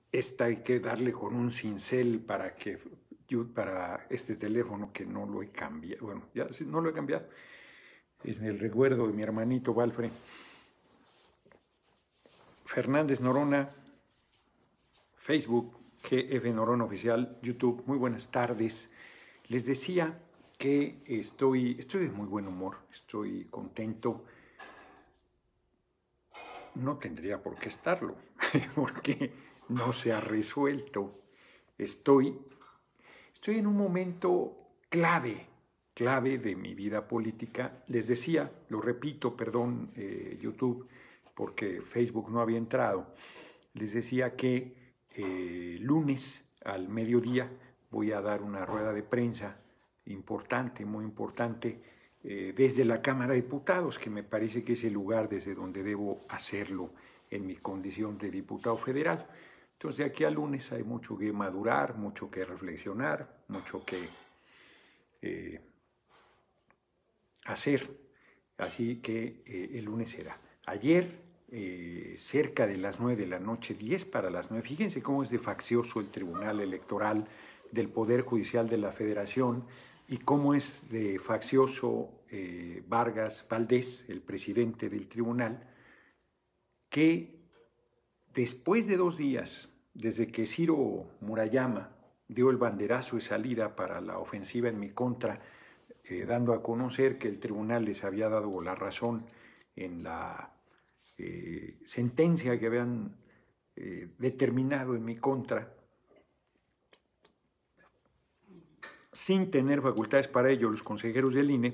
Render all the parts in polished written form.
esta hay que darle con un cincel para este teléfono que no lo he cambiado. Bueno, ya no lo he cambiado. Es el recuerdo de mi hermanito Valfre. Fernández Norona, Facebook, GF Norona Oficial, YouTube. Muy buenas tardes. Les decía que estoy de muy buen humor, estoy contento. No tendría por qué estarlo, porque no se ha resuelto. Estoy en un momento clave de mi vida política. Les decía, lo repito, perdón, YouTube, porque Facebook no había entrado. Les decía que lunes al mediodía voy a dar una rueda de prensa importante, muy importante, desde la Cámara de Diputados, que me parece que es el lugar desde donde debo hacerlo en mi condición de diputado federal. Entonces, de aquí al lunes hay mucho que madurar, mucho que reflexionar, mucho que hacer. Así que el lunes será. Ayer, cerca de las 9 de la noche, 10 para las 9, fíjense cómo es de faccioso el Tribunal Electoral del Poder Judicial de la Federación y cómo es de faccioso Vargas Valdés, el presidente del tribunal, que después de 2 días, desde que Ciro Murayama dio el banderazo de salida para la ofensiva en mi contra, dando a conocer que el tribunal les había dado la razón en la sentencia que habían determinado en mi contra, sin tener facultades para ello los consejeros del INE,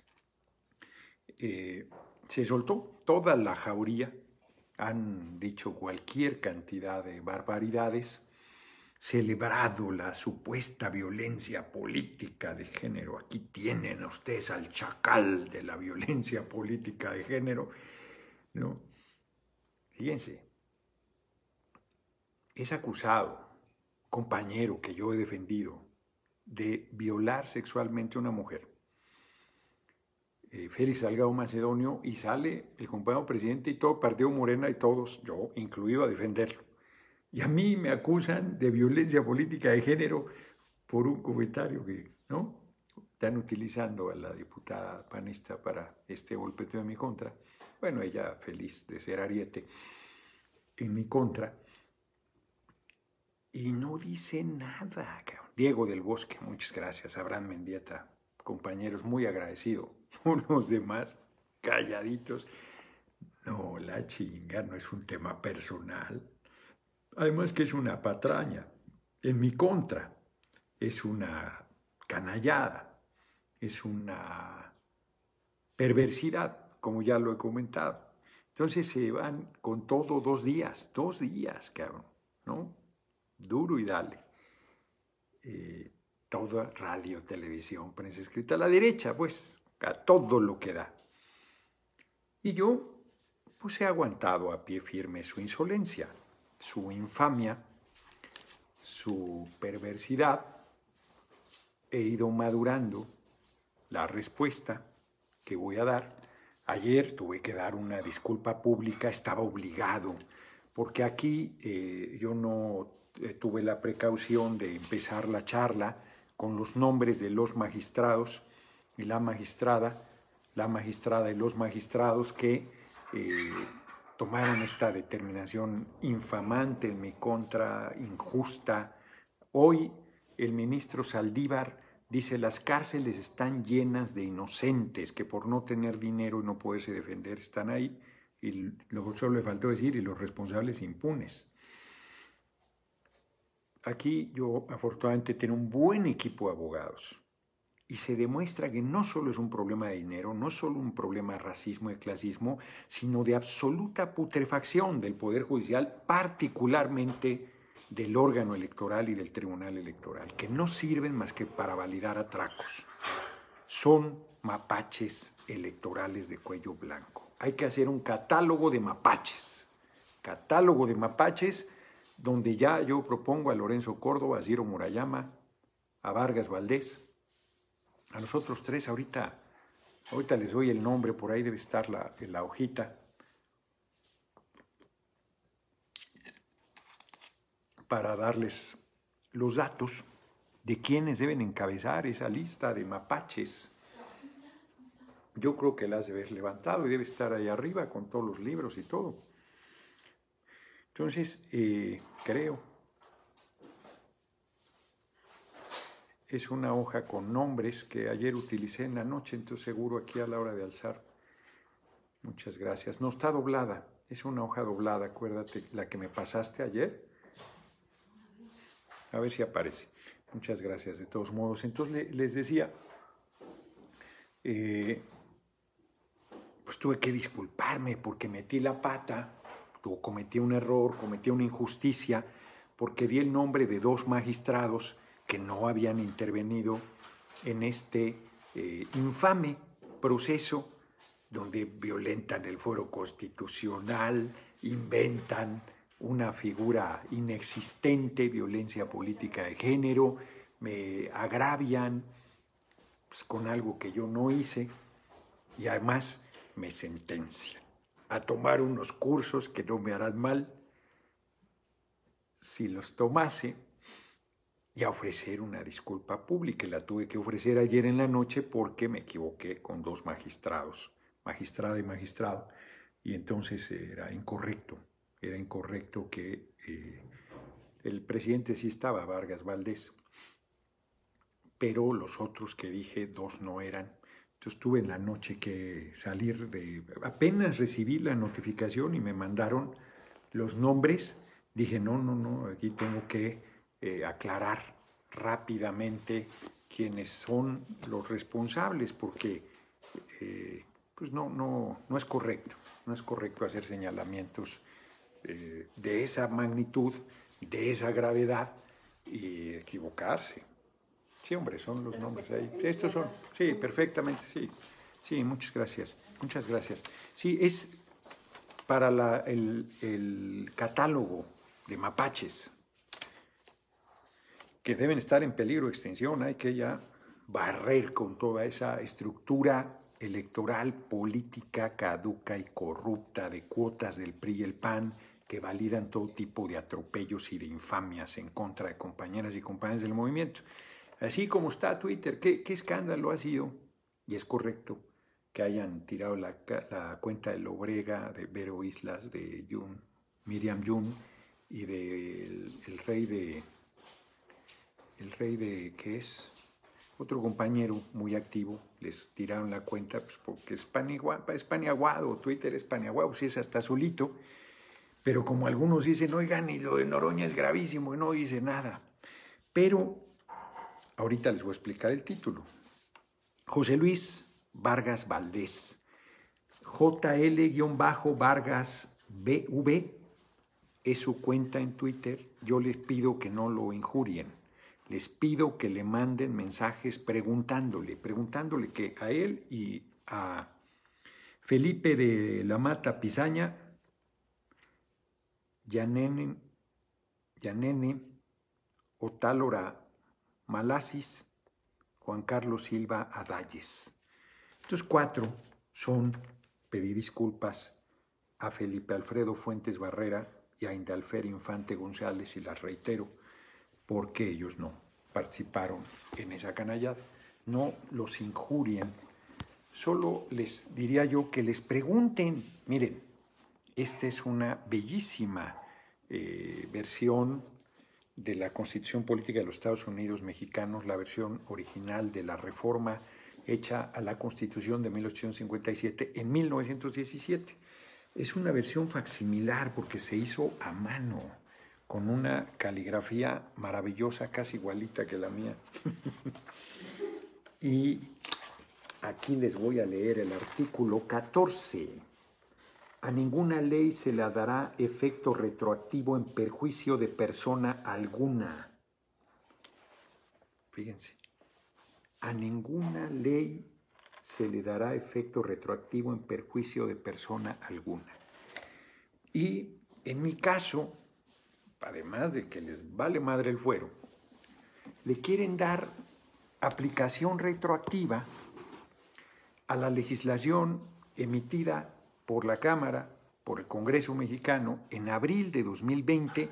se soltó toda la jauría, han dicho cualquier cantidad de barbaridades, celebrado la supuesta violencia política de género. Aquí tienen ustedes al chacal de la violencia política de género, ¿no? Fíjense, es acusado, compañero que yo he defendido, de violar sexualmente a una mujer. Félix Salgado Macedonio, y sale el compañero presidente y todo Partido Morena y todos, yo incluido, a defenderlo. Y a mí me acusan de violencia política de género por un comentario que, ¿no? Están utilizando a la diputada panista para este golpeteo en mi contra. Bueno, ella feliz de ser ariete en mi contra. Y no dice nada, cabrón. Diego del Bosque, muchas gracias. Abraham Mendieta, compañeros, muy agradecido. Unos demás calladitos. No, la chinga, no es un tema personal. Además que es una patraña en mi contra. Es una canallada, es una perversidad, como ya lo he comentado. Entonces se van con todo 2 días, cabrón, ¿no? Duro y dale. Toda radio, televisión, prensa escrita a la derecha, pues, a todo lo que da. Y yo, pues he aguantado a pie firme su insolencia, su infamia, su perversidad. He ido madurando la respuesta que voy a dar. Ayer tuve que dar una disculpa pública, estaba obligado, porque aquí yo no tuve la precaución de empezar la charla con los nombres de los magistrados y la magistrada y los magistrados que tomaron esta determinación infamante en mi contra, injusta. Hoy el ministro Saldívar dice: las cárceles están llenas de inocentes que por no tener dinero y no poderse defender están ahí, y luego solo le faltó decir, y los responsables impunes. Aquí yo afortunadamente tengo un buen equipo de abogados y se demuestra que no solo es un problema de dinero, no es solo un problema de racismo y de clasismo, sino de absoluta putrefacción del Poder Judicial, particularmente del órgano electoral y del Tribunal Electoral, que no sirven más que para validar atracos. Son mapaches electorales de cuello blanco. Hay que hacer un catálogo de mapaches donde ya yo propongo a Lorenzo Córdoba, a Ciro Murayama, a Vargas Valdés, a los otros 3 ahorita les doy el nombre, por ahí debe estar la hojita. para darles los datos de quienes deben encabezar esa lista de mapaches. Yo creo que la has de haber levantado y debe estar ahí arriba con todos los libros y todo. Entonces, creo, es una hoja con nombres que ayer utilicé en la noche, entonces seguro aquí a la hora de alzar. Muchas gracias. No está doblada, es una hoja doblada, acuérdate, la que me pasaste ayer. A ver si aparece. Muchas gracias, de todos modos. Entonces les decía, pues tuve que disculparme porque metí la pata, cometí un error, cometí una injusticia, porque di el nombre de 2 magistrados que no habían intervenido en este infame proceso donde violentan el fuero constitucional, inventan una figura inexistente, violencia política de género, me agravian pues, con algo que yo no hice y además me sentencian a tomar unos cursos que no me harán mal si los tomase y a ofrecer una disculpa pública. La tuve que ofrecer ayer en la noche porque me equivoqué con 2 magistrados, magistrada y magistrado, y entonces era incorrecto que el presidente sí estaba, Vargas Valdés, pero los otros que dije 2 no eran. Entonces tuve en la noche que salir de... Apenas recibí la notificación y me mandaron los nombres. Dije, no, aquí tengo que aclarar rápidamente quiénes son los responsables, porque pues no es correcto. No es correcto hacer señalamientos de esa magnitud, de esa gravedad y equivocarse. Sí, hombre, son los nombres ahí. Estos son, sí, perfectamente, sí. Sí, muchas gracias, muchas gracias. Sí, es para el catálogo de mapaches, que deben estar en peligro de extinción. Hay que ya barrer con toda esa estructura electoral, política, caduca y corrupta de cuotas del PRI y el PAN, que validan todo tipo de atropellos y de infamias en contra de compañeras y compañeros del movimiento. Así como está Twitter, ¿qué escándalo ha sido? Y es correcto que hayan tirado la cuenta de Lobrega, de Vero Islas, de Miriam Jun y del rey de, ¿qué es? Otro compañero muy activo, les tiraron la cuenta pues porque es paniaguado, Twitter es paniaguado, si es hasta solito, pero como algunos dicen, oigan, y lo de Noroña es gravísimo, y no dice nada. Pero ahorita les voy a explicar el título. José Luis Vargas Valdés, JL-Vargas BV, es su cuenta en Twitter. Yo les pido que no lo injurien. Les pido que le manden mensajes preguntándole que a él y a Felipe de la Mata Pizaña, Yanene Otálora Malasis, Juan Carlos Silva Adalles. Estos 4 son pedir disculpas a Felipe Alfredo Fuentes Barrera y a Indalfer Infante González, y las reitero, porque ellos no participaron en esa canallada. No los injurien. Solo les diría yo que les pregunten. Miren, esta es una bellísima versión de la Constitución Política de los Estados Unidos Mexicanos, la versión original de la reforma hecha a la Constitución de 1857 en 1917. Es una versión facsimilar porque se hizo a mano, con una caligrafía maravillosa, casi igualita que la mía. Y aquí les voy a leer el artículo 14. A ninguna ley se le dará efecto retroactivo en perjuicio de persona alguna. Fíjense, a ninguna ley se le dará efecto retroactivo en perjuicio de persona alguna. Y en mi caso, además de que les vale madre el fuero, le quieren dar aplicación retroactiva a la legislación emitida por la Cámara, por el Congreso mexicano, en abril de 2020,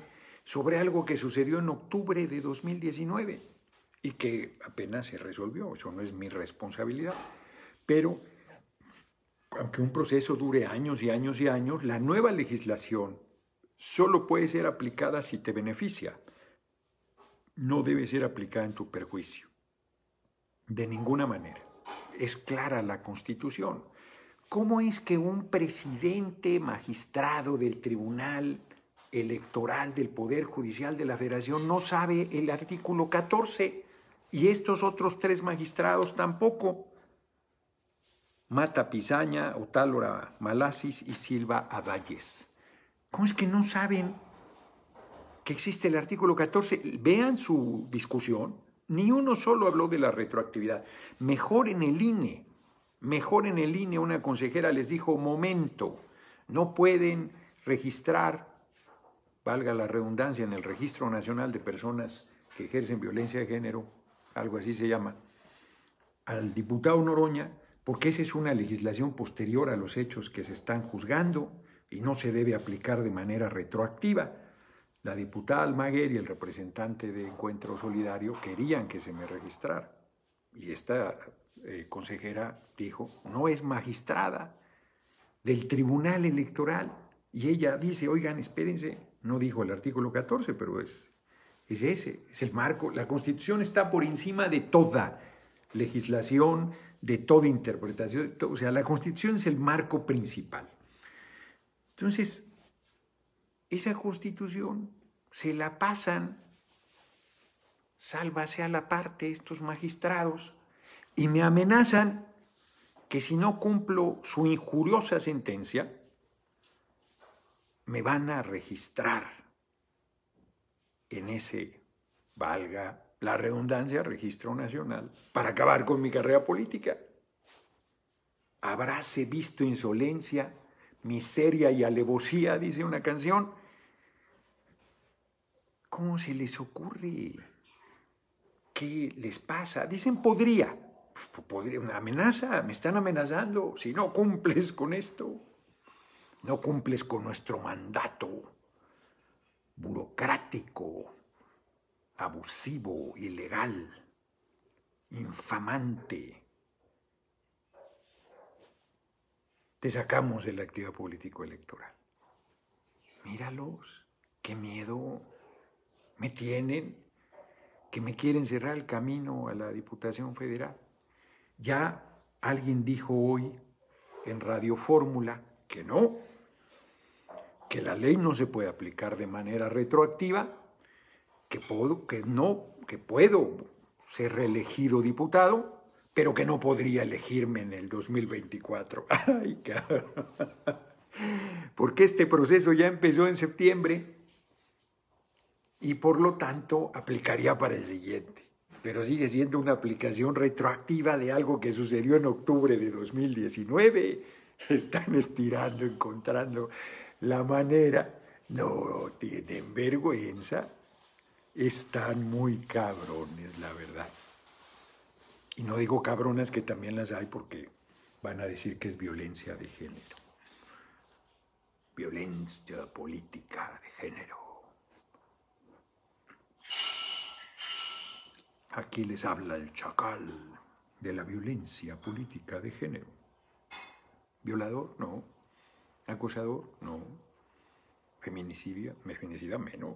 sobre algo que sucedió en octubre de 2019 y que apenas se resolvió. Eso no es mi responsabilidad. Pero aunque un proceso dure años y años y años, la nueva legislación solo puede ser aplicada si te beneficia. No debe ser aplicada en tu perjuicio. De ninguna manera. Es clara la Constitución. ¿Cómo es que un presidente magistrado del Tribunal Electoral del Poder Judicial de la Federación no sabe el artículo 14 y estos otros 3 magistrados tampoco? Mata Pizaña, Otálora Malasis y Silva Avalles. ¿Cómo es que no saben que existe el artículo 14? Vean su discusión. Ni uno solo habló de la retroactividad. Mejor en el INE, una consejera les dijo, momento, no pueden registrar, valga la redundancia, en el Registro Nacional de Personas que ejercen violencia de género, algo así se llama, al diputado Noroña, porque esa es una legislación posterior a los hechos que se están juzgando y no se debe aplicar de manera retroactiva. La diputada Almaguer y el representante de Encuentro Solidario querían que se me registrara. Y esta consejera dijo, no es magistrada del Tribunal Electoral. Y ella dice, oigan, espérense, no dijo el artículo 14, pero es ese, es el marco. La Constitución está por encima de toda legislación, de toda interpretación. O sea, la Constitución es el marco principal. Entonces, esa Constitución se la pasan, sálvase a la parte estos magistrados, y me amenazan que si no cumplo su injuriosa sentencia, me van a registrar en ese, valga la redundancia, registro nacional, para acabar con mi carrera política. Habráse visto insolencia, miseria y alevosía, dice una canción. ¿Cómo se les ocurre? ¿Qué les pasa? Dicen podría. Podría, una amenaza, me están amenazando. Si no cumples con esto, no cumples con nuestro mandato burocrático, abusivo, ilegal, infamante, te sacamos de la actividad político-electoral. Míralos, qué miedo me tienen, que me quieren cerrar el camino a la Diputación Federal. Ya alguien dijo hoy en Radio Fórmula que no, que la ley no se puede aplicar de manera retroactiva, que puedo ser reelegido diputado, pero que no podría elegirme en el 2024. ¡Ay, cabrón! Porque este proceso ya empezó en septiembre y por lo tanto aplicaría para el siguiente. Pero sigue siendo una aplicación retroactiva de algo que sucedió en octubre de 2019. Están estirando, encontrando la manera. No tienen vergüenza. Están muy cabrones, la verdad. Y no digo cabronas, que también las hay, porque van a decir que es violencia de género. Violencia política de género. Aquí les habla el chacal de la violencia política de género. Violador, no. Acosador, no. Feminicida menos.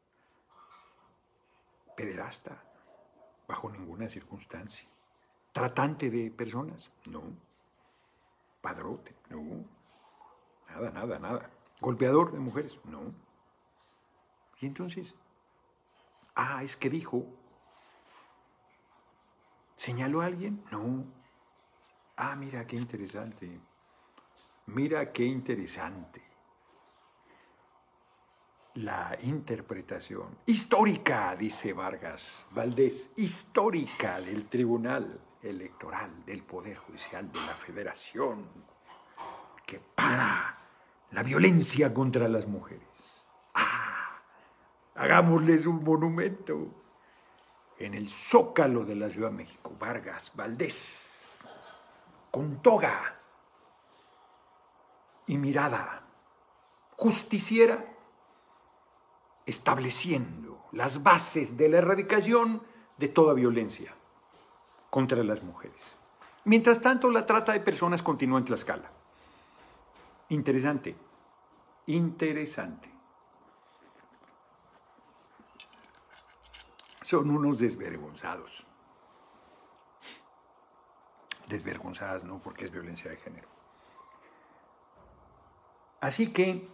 Pederasta, bajo ninguna circunstancia. Tratante de personas, no. Padrote, no. Nada. Golpeador de mujeres, no. Y entonces, es que dijo, ¿señaló a alguien? No. Mira qué interesante. Mira qué interesante. La interpretación histórica, dice Vargas Valdés, histórica del Tribunal Electoral del Poder Judicial de la Federación, que para la violencia contra las mujeres. Hagámosles un monumento en el Zócalo de la Ciudad de México. Vargas Valdés, con toga y mirada justiciera, estableciendo las bases de la erradicación de toda violencia contra las mujeres. Mientras tanto, la trata de personas continúa en Tlaxcala. Interesante, interesante. Son unos desvergonzados. Desvergonzadas, ¿no? Porque es violencia de género. Así que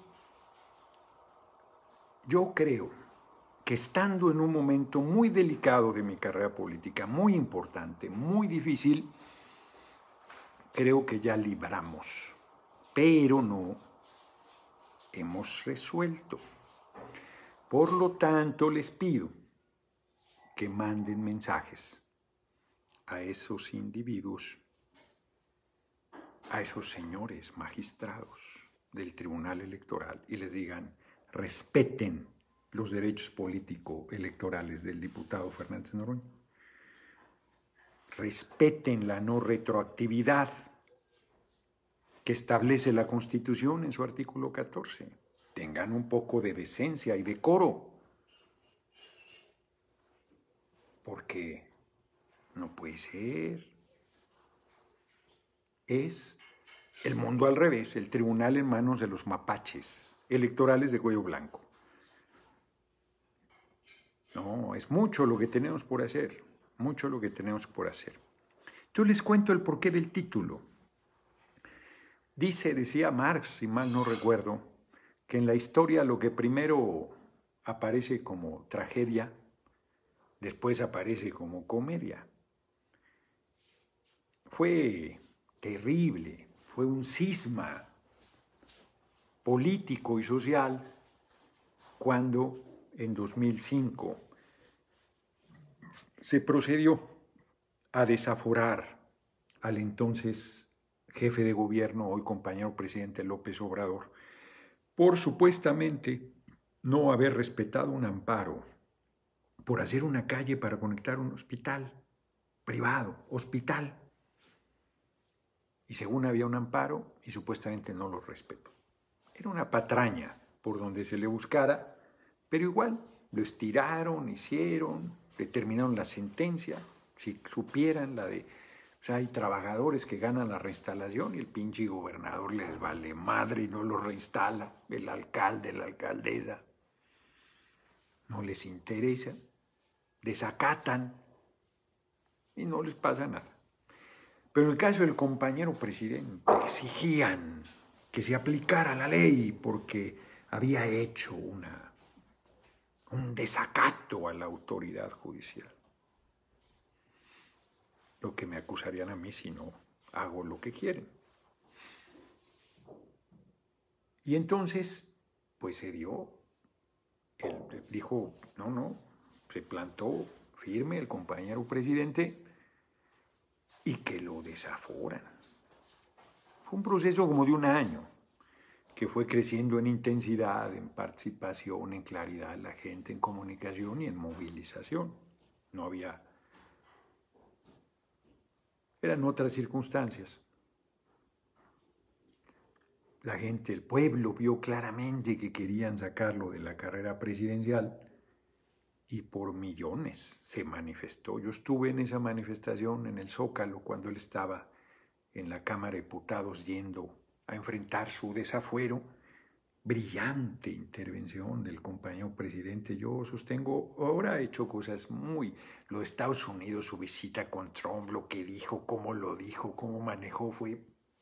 yo creo que estando en un momento muy delicado de mi carrera política, muy importante, muy difícil, creo que ya libramos, pero no hemos resuelto. Por lo tanto, les pido que manden mensajes a esos individuos, a esos señores magistrados del Tribunal Electoral y les digan, respeten los derechos político-electorales del diputado Fernández Noroña. Respeten la no retroactividad que establece la Constitución en su artículo 14. Tengan un poco de decencia y decoro, porque no puede ser. Es el mundo al revés, el tribunal en manos de los mapaches electorales de cuello blanco. No, es mucho lo que tenemos por hacer, mucho lo que tenemos por hacer. Yo les cuento el porqué del título. Decía Marx, si mal no recuerdo, que en la historia lo que primero aparece como tragedia, después aparece como comedia. Fue terrible, fue un cisma político y social cuando en 2005 se procedió a desaforar al entonces jefe de gobierno, hoy compañero presidente López Obrador, por supuestamente no haber respetado un amparo, por hacer una calle para conectar un hospital privado, hospital. Y según había un amparo y supuestamente no lo respetó. Era una patraña por donde se le buscara, pero igual lo estiraron, hicieron, determinaron la sentencia, si supieran la de... O sea, hay trabajadores que ganan la reinstalación y el pinche gobernador les vale madre y no lo reinstala, el alcalde, la alcaldesa. No les interesa, desacatan y no les pasa nada. Pero en el caso del compañero presidente, exigían que se aplicara la ley porque había hecho un desacato a la autoridad judicial. Lo que me acusarían a mí si no hago lo que quieren. Y entonces, pues se dio, él dijo, no, se plantó firme el compañero presidente y que lo desaforan. Fue un proceso como de un año, que fue creciendo en intensidad, en participación, en claridad de la gente, en comunicación y en movilización. No había... Eran otras circunstancias. La gente, el pueblo vio claramente que querían sacarlo de la carrera presidencial y por millones se manifestó. Yo estuve en esa manifestación en el Zócalo cuando él estaba en la Cámara de Diputados yendo a enfrentar su desafuero. Brillante intervención del compañero presidente. Yo sostengo, ahora ha hecho cosas muy... Lo de Estados Unidos, su visita con Trump, lo que dijo, cómo manejó, fue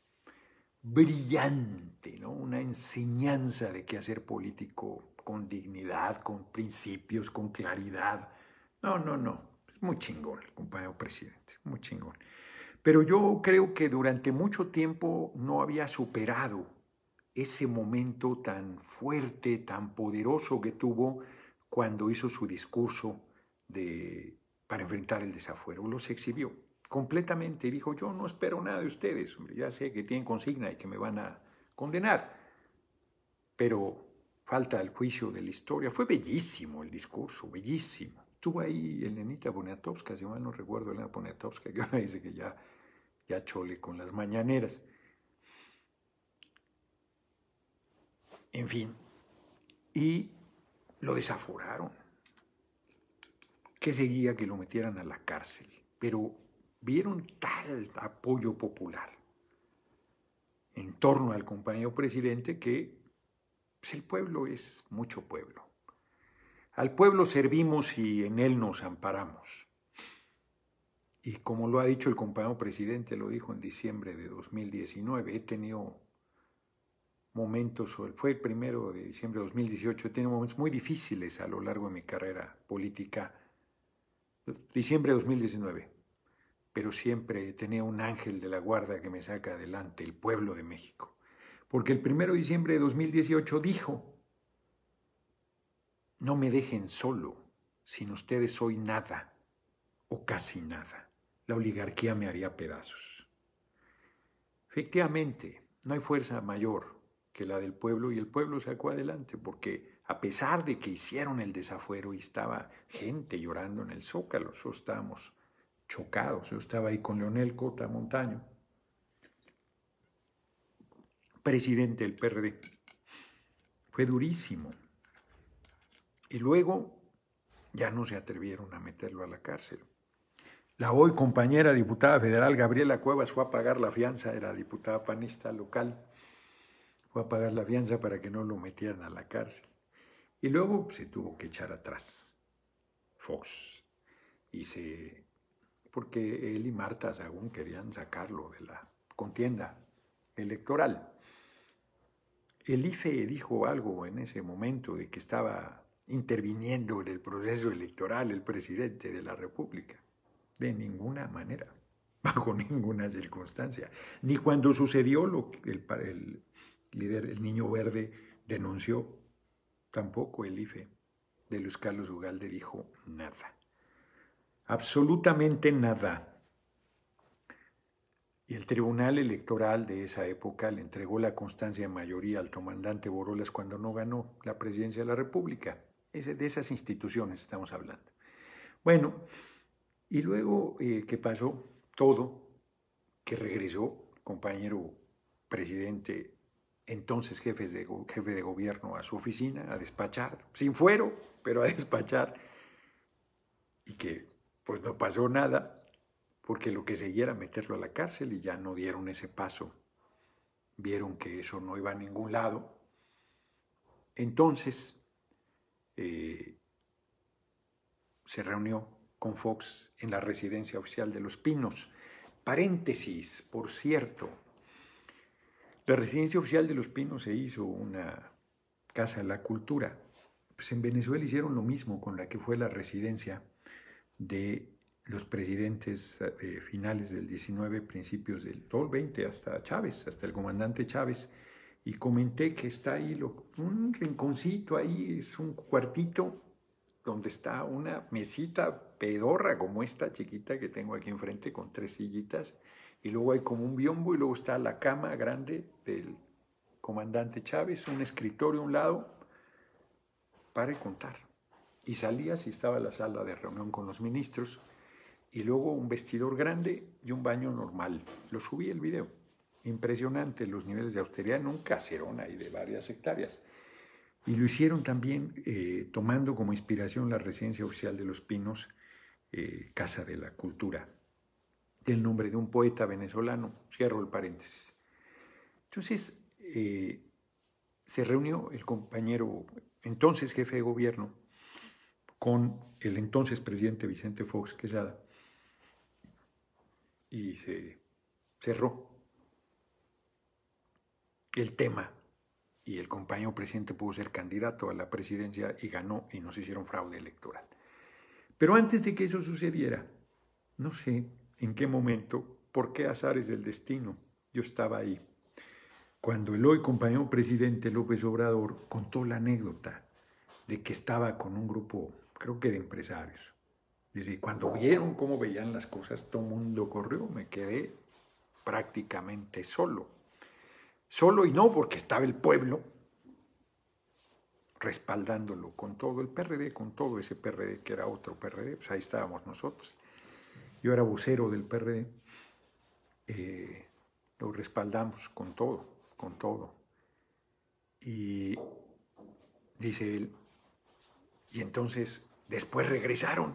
brillante, ¿no? Una enseñanza de qué hacer político con dignidad, con principios, con claridad. No. Es muy chingón el compañero presidente, muy chingón. Pero yo creo que durante mucho tiempo no había superado ese momento tan fuerte, tan poderoso que tuvo cuando hizo su discurso para enfrentar el desafuero. Los exhibió completamente y dijo, yo no espero nada de ustedes, hombre, ya sé que tienen consigna y que me van a condenar, pero falta el juicio de la historia. Fue bellísimo el discurso, bellísimo. Estuvo ahí Elenita Poniatowska, si mal no recuerdo, Elena Poniatowska, que ahora dice que ya chole con las mañaneras. En fin, y lo desaforaron. ¿Qué seguía? Que lo metieran a la cárcel. Pero vieron tal apoyo popular en torno al compañero presidente que pues, el pueblo es mucho pueblo. Al pueblo servimos y en él nos amparamos. Y como lo ha dicho el compañero presidente, lo dijo en diciembre de 2019, he tenido momentos, fue el 1 de diciembre de 2018, he tenido momentos muy difíciles a lo largo de mi carrera política, diciembre de 2019, pero siempre tenía un ángel de la guarda que me saca adelante, el pueblo de México. Porque el 1 de diciembre de 2018 dijo, no me dejen solo, sin ustedes soy nada o casi nada. La oligarquía me haría pedazos. Efectivamente, no hay fuerza mayor que la del pueblo y el pueblo sacó adelante porque a pesar de que hicieron el desafuero y estaba gente llorando en el Zócalo, nosotros estábamos chocados. Yo estaba ahí con Leonel Cota Montaño, presidente del PRD. Fue durísimo. Y luego ya no se atrevieron a meterlo a la cárcel. La hoy compañera diputada federal Gabriela Cuevas fue a pagar la fianza, era diputada panista local, fue a pagar la fianza para que no lo metieran a la cárcel. Y luego se tuvo que echar atrás Fox. Porque él y Marta Sagún querían sacarlo de la contienda electoral. El IFE dijo algo en ese momento de que estaba interviniendo en el proceso electoral el presidente de la República. De ninguna manera, bajo ninguna circunstancia. Ni cuando sucedió lo que el líder, el Niño Verde, denunció, tampoco el IFE de Luis Carlos Ugalde dijo nada. Absolutamente nada. Y el Tribunal Electoral de esa época le entregó la constancia de mayoría al comandante Borolas cuando no ganó la presidencia de la República. De esas instituciones estamos hablando. Bueno, y luego, ¿qué pasó? Todo, que regresó el compañero presidente, entonces jefe de gobierno, a su oficina a despachar, sin fuero, pero a despachar, y que pues no pasó nada, porque lo que seguía era meterlo a la cárcel y ya no dieron ese paso. Vieron que eso no iba a ningún lado. Entonces, se reunió con Fox en la residencia oficial de Los Pinos. Paréntesis, por cierto, la residencia oficial de Los Pinos se hizo una casa de la cultura. Pues en Venezuela hicieron lo mismo con la que fue la residencia de los presidentes finales del 19, principios del todo el 20, hasta Chávez, hasta el comandante Chávez. Y comenté que está ahí un rinconcito, ahí es un cuartito donde está una mesita pedorra como esta chiquita que tengo aquí enfrente con 3 sillitas, y luego hay como un biombo y luego está la cama grande del comandante Chávez, un escritorio a un lado, para contar. Y salías y estaba la sala de reunión con los ministros y luego un vestidor grande y un baño normal. Lo subí el video. Impresionante los niveles de austeridad en un caserón ahí de varias hectáreas. Y lo hicieron también tomando como inspiración la residencia oficial de Los Pinos, Casa de la Cultura, del nombre de un poeta venezolano. Cierro el paréntesis. Entonces, se reunió el compañero, entonces jefe de gobierno, con el entonces presidente Vicente Fox Quesada, y se cerró el tema. Y el compañero presidente pudo ser candidato a la presidencia y ganó, y nos hicieron fraude electoral. Pero antes de que eso sucediera, no sé en qué momento, por qué azares del destino, yo estaba ahí, cuando el hoy compañero presidente López Obrador contó la anécdota de que estaba con un grupo, creo que de empresarios. Dice, cuando vieron cómo veían las cosas, todo el mundo corrió, me quedé prácticamente solo. Solo, y no porque estaba el pueblo respaldándolo con todo el PRD, con todo ese PRD que era otro PRD, pues ahí estábamos nosotros. Yo era vocero del PRD, lo respaldamos con todo, con todo. Y dice él, Y entonces, después regresaron.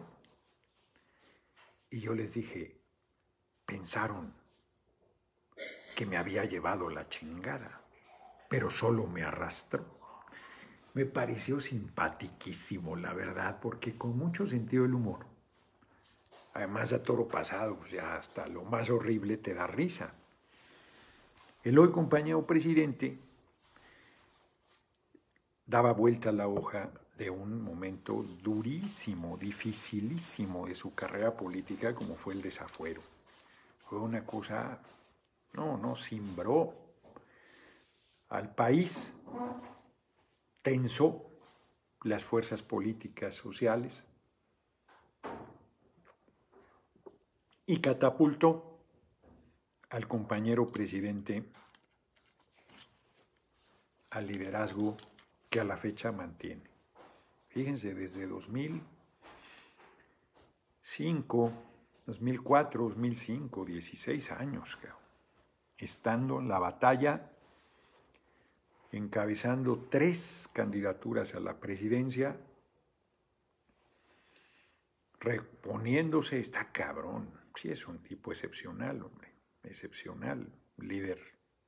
Y yo les dije, pensaron que me había llevado la chingada, pero solo me arrastró. Me pareció simpatiquísimo, la verdad, porque con mucho sentido del humor. Además, a toro pasado, pues ya hasta lo más horrible te da risa. El hoy compañero presidente daba vuelta a la hoja de un momento durísimo, dificilísimo de su carrera política, como fue el desafuero. Fue una cosa, no, cimbró al país, tensó las fuerzas políticas, sociales y catapultó al compañero presidente al liderazgo que a la fecha mantiene. Fíjense, desde 2005, 2004, 2005, 16 años, estando en la batalla, encabezando 3 candidaturas a la presidencia, reponiéndose, está cabrón. Sí, es un tipo excepcional, hombre, excepcional, líder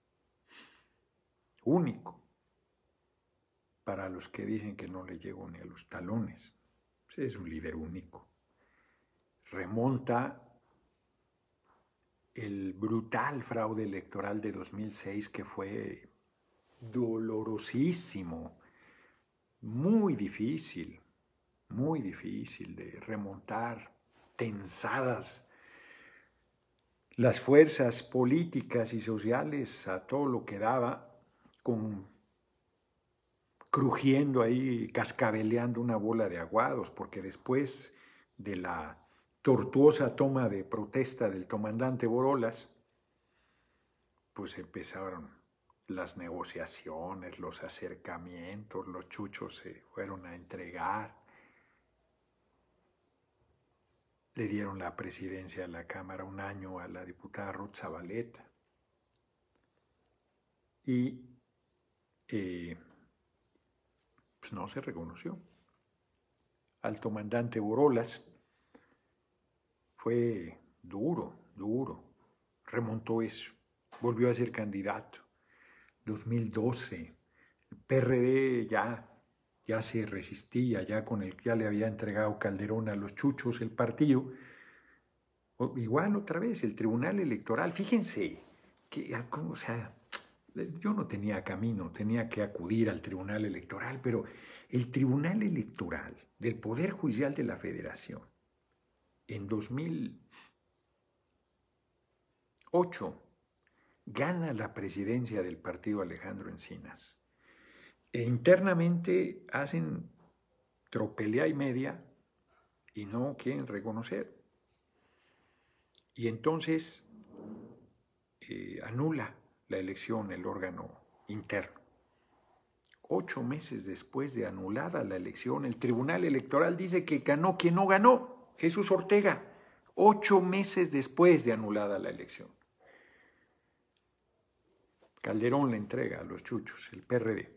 único. Para los que dicen que no le llego ni a los talones, sí, es un líder único. Remonta el brutal fraude electoral de 2006, que fue dolorosísimo, muy difícil de remontar, tensadas las fuerzas políticas y sociales a todo lo que daba, crujiendo ahí, cascabeleando una bola de aguados, porque después de la tortuosa toma de protesta del comandante Borolas, pues empezaron las negociaciones, los acercamientos, los chuchos se fueron a entregar, le dieron la presidencia de la Cámara un año a la diputada Ruth Zabaleta. Y pues no se reconoció. Al comandante Borolas fue duro, remontó eso, volvió a ser candidato. 2012, el PRD ya se resistía, ya le había entregado Calderón a los chuchos el partido. Igual otra vez, el Tribunal Electoral, fíjense, o sea, yo no tenía camino, tenía que acudir al Tribunal Electoral, pero el Tribunal Electoral del Poder Judicial de la Federación, en 2008, gana la presidencia del partido Alejandro Encinas. E internamente hacen tropelía y media y no quieren reconocer. Y entonces anula la elección el órgano interno. 8 meses después de anulada la elección, el Tribunal Electoral dice que ganó quien no ganó, Jesús Ortega. 8 meses después de anulada la elección. Calderón le entrega a los chuchos, el PRD,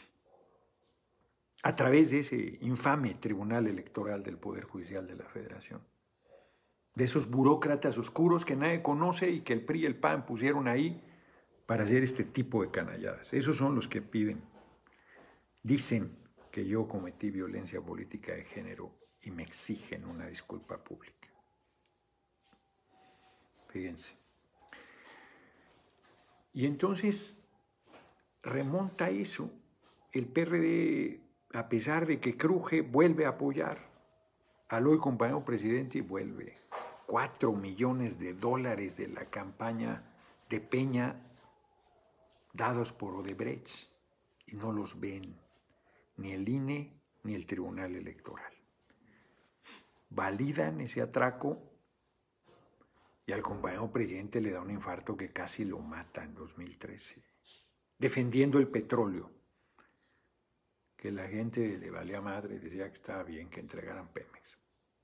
a través de ese infame Tribunal Electoral del Poder Judicial de la Federación. De esos burócratas oscuros que nadie conoce y que el PRI y el PAN pusieron ahí para hacer este tipo de canalladas. Esos son los que dicen que yo cometí violencia política de género y me exigen una disculpa pública. Fíjense. Y entonces remonta eso. El PRD, a pesar de que cruje, vuelve a apoyar al hoy compañero presidente y vuelve. $4 millones de la campaña de Peña dados por Odebrecht y no los ven ni el INE ni el Tribunal Electoral. Validan ese atraco y al compañero presidente le da un infarto que casi lo mata en 2013, defendiendo el petróleo, que la gente le valía madre, decía que estaba bien que entregaran Pemex.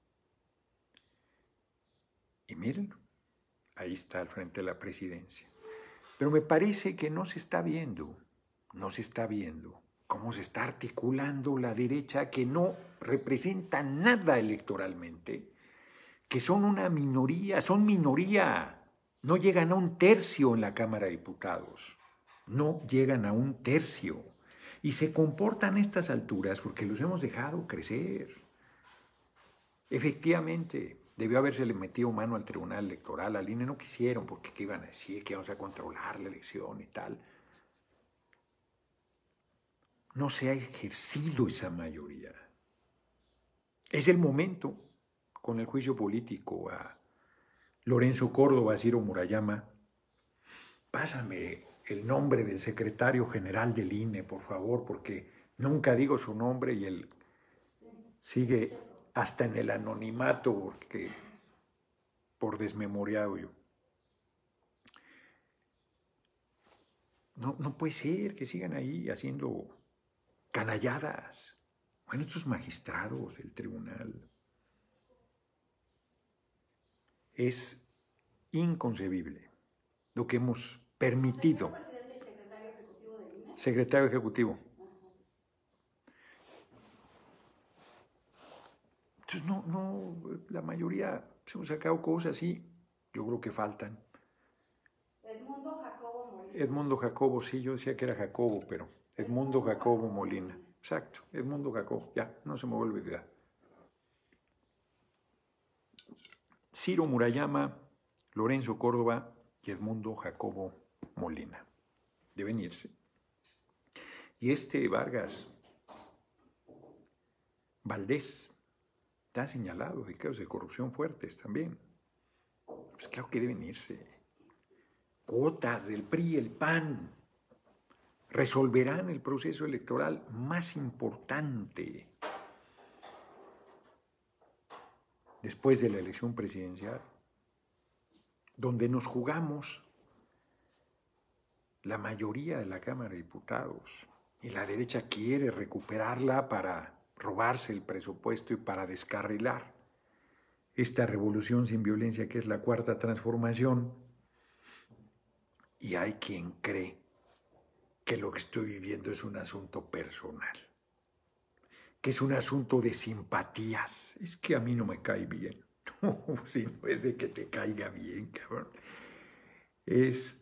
Y miren, ahí está al frente de la presidencia. Pero me parece que no se está viendo cómo se está articulando la derecha, que no representa nada electoralmente, que son una minoría, son minoría, no llegan a un tercio en la Cámara de Diputados, no llegan a un tercio, y se comportan a estas alturas porque los hemos dejado crecer. Efectivamente, debió habérsele metido mano al Tribunal Electoral, al INE, no quisieron, porque ¿qué iban a decir? Que vamos a controlar la elección y tal. No se ha ejercido esa mayoría. Es el momento, con el juicio político a Lorenzo Córdoba, a Ciro Murayama, pásame el nombre del secretario general del INE, por favor, porque nunca digo su nombre y él sigue hasta en el anonimato, porque por desmemoriado yo. No puede ser que sigan ahí haciendo canalladas. Bueno, estos magistrados del tribunal. Es inconcebible lo que hemos permitido. ¿Señor presidente, el secretario ejecutivo del INE? Secretario ejecutivo. Entonces, la mayoría se hemos sacado cosas así. Yo creo que faltan. Edmundo Jacobo Molina. Edmundo Jacobo, sí, yo decía que era Jacobo, pero Edmundo Jacobo Molina. Exacto, Edmundo Jacobo, ya, no se me vuelve a olvidar. Ciro Murayama, Lorenzo Córdoba y Edmundo Jacobo Molina. Deben irse. Y Vargas Valdés está señalado de casos de corrupción fuertes también. Pues claro que deben irse. Cuotas del PRI y el PAN resolverán el proceso electoral más importante después de la elección presidencial, donde nos jugamos la mayoría de la Cámara de Diputados y la derecha quiere recuperarla para robarse el presupuesto y para descarrilar esta revolución sin violencia que es la Cuarta Transformación. Y hay quien cree que lo que estoy viviendo es un asunto personal, que es un asunto de simpatías. Es que a mí no me cae bien. No, si no es de que te caiga bien, cabrón. Es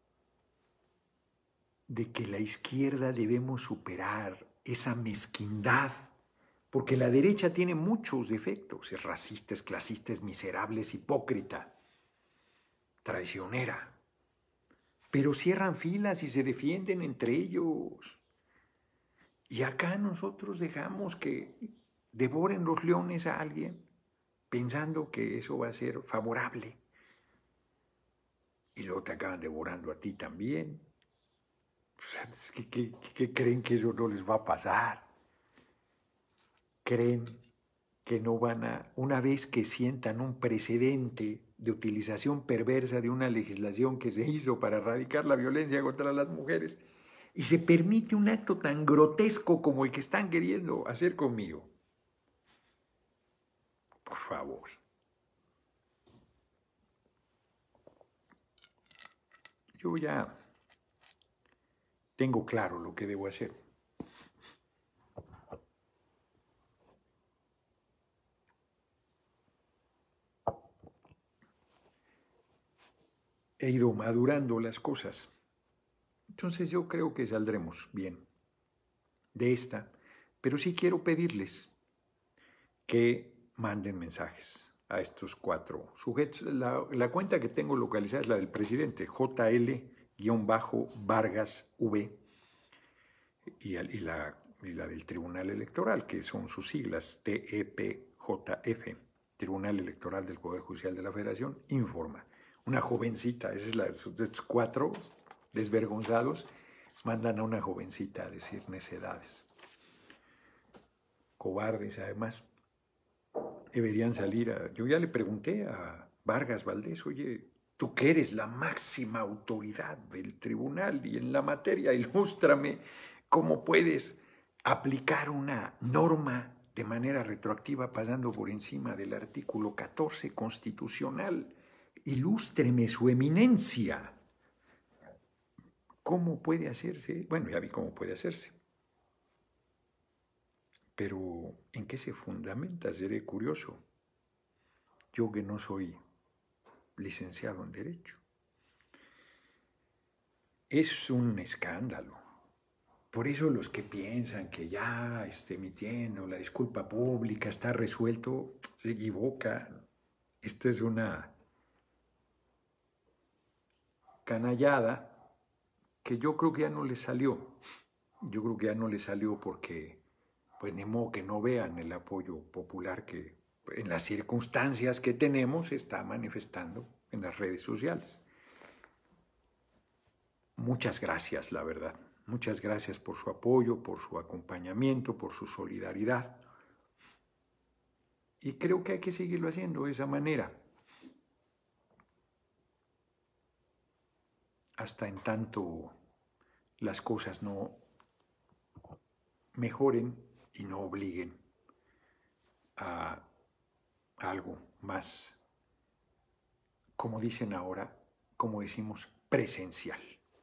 de que la izquierda debemos superar esa mezquindad, porque la derecha tiene muchos defectos. Es racista, es clasista, es miserable, es hipócrita, traicionera. Pero cierran filas y se defienden entre ellos. Y acá nosotros dejamos que devoren los leones a alguien pensando que eso va a ser favorable. Y luego te acaban devorando a ti también. ¿Qué creen que eso no les va a pasar? Creen que no van a, una vez que sientan un precedente de utilización perversa de una legislación que se hizo para erradicar la violencia contra las mujeres, y se permite un acto tan grotesco como el que están queriendo hacer conmigo. Por favor. Yo ya tengo claro lo que debo hacer. He ido madurando las cosas. Entonces yo creo que saldremos bien de esta, pero sí quiero pedirles que manden mensajes a estos 4 sujetos. La cuenta que tengo localizada es la del presidente, JL-Vargas V, y la del Tribunal Electoral, que son sus siglas, TEPJF, Tribunal Electoral del Poder Judicial de la Federación, informa. Una jovencita, esa es la de estos 4 desvergonzados, mandan a una jovencita a decir necedades. Cobardes, además. Deberían salir yo ya le pregunté a Vargas Valdés, oye, tú que eres la máxima autoridad del tribunal y en la materia, ilústrame cómo puedes aplicar una norma de manera retroactiva pasando por encima del artículo 14 constitucional. Ilústreme su eminencia. ¿Cómo puede hacerse? Bueno, ya vi cómo puede hacerse. Pero, ¿en qué se fundamenta? Seré curioso. Yo que no soy licenciado en Derecho. Es un escándalo. Por eso los que piensan que ya emitiendo la disculpa pública está resuelto, se equivocan. Esto es una canallada que yo creo que ya no le salió. Yo creo que ya no le salió porque, pues ni modo que no vean el apoyo popular que en las circunstancias que tenemos se está manifestando en las redes sociales. Muchas gracias, la verdad. Muchas gracias por su apoyo, por su acompañamiento, por su solidaridad. Y creo que hay que seguirlo haciendo de esa manera. Hasta en tanto las cosas no mejoren y no obliguen a algo más, como dicen ahora, como decimos, presencial.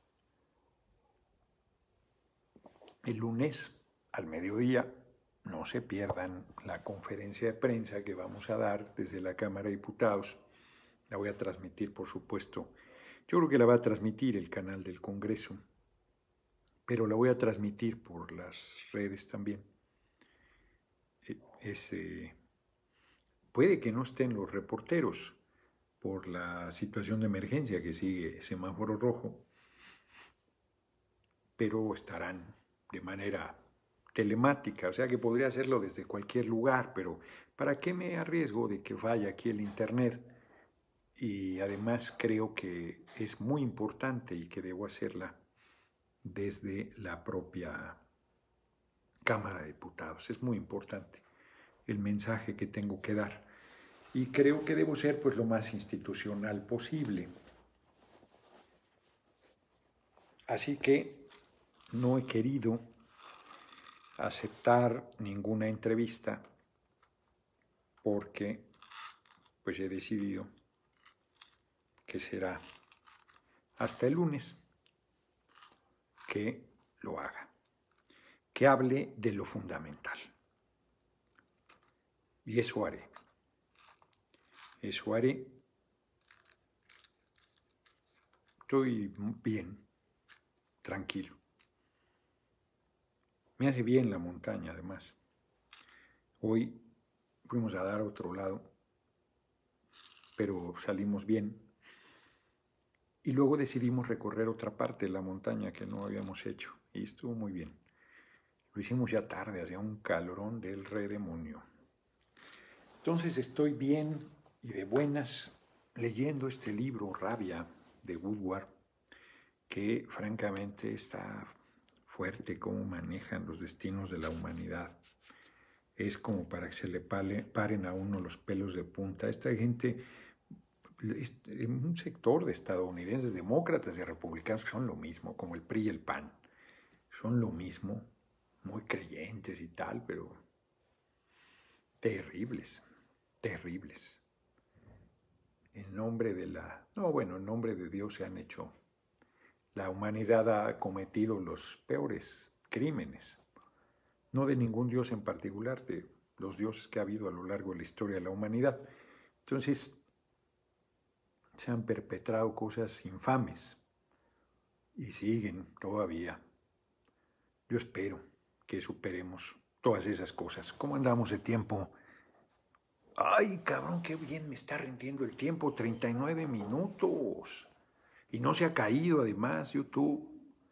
El lunes al mediodía no se pierdan la conferencia de prensa que vamos a dar desde la Cámara de Diputados. La voy a transmitir, por supuesto. Yo creo que la va a transmitir el canal del Congreso, pero la voy a transmitir por las redes también. Puede que no estén los reporteros por la situación de emergencia que sigue semáforo rojo, pero estarán de manera telemática, o sea que podría hacerlo desde cualquier lugar, pero ¿para qué me arriesgo de que falle aquí el internet? Y además creo que es muy importante y que debo hacerla desde la propia Cámara de Diputados. Es muy importante el mensaje que tengo que dar y creo que debo ser pues lo más institucional posible. Así que no he querido aceptar ninguna entrevista porque pues he decidido que será hasta el lunes que lo haga, que hable de lo fundamental. Y eso haré. Eso haré. Estoy bien, tranquilo. Me hace bien la montaña, además. Hoy fuimos a dar a otro lado, pero salimos bien. Y luego decidimos recorrer otra parte de la montaña que no habíamos hecho. Y estuvo muy bien. Lo hicimos ya tarde, hacía un calorón del redemonio. Entonces estoy bien y de buenas leyendo este libro, Rabia, de Woodward, que francamente está fuerte cómo manejan los destinos de la humanidad. Es como para que se le paren a uno los pelos de punta. Esta gente, un sector de estadounidenses, demócratas y republicanos, que son lo mismo, como el PRI y el PAN, son lo mismo, muy creyentes y tal, pero terribles, terribles. En nombre de en nombre de Dios se han hecho. La humanidad ha cometido los peores crímenes, no de ningún dios en particular, de los dioses que ha habido a lo largo de la historia de la humanidad. Entonces, se han perpetrado cosas infames y siguen todavía. Yo espero que superemos todas esas cosas. ¿Cómo andamos de tiempo? ¡Ay, cabrón, qué bien me está rindiendo el tiempo! 39 minutos. Y no se ha caído, además, YouTube,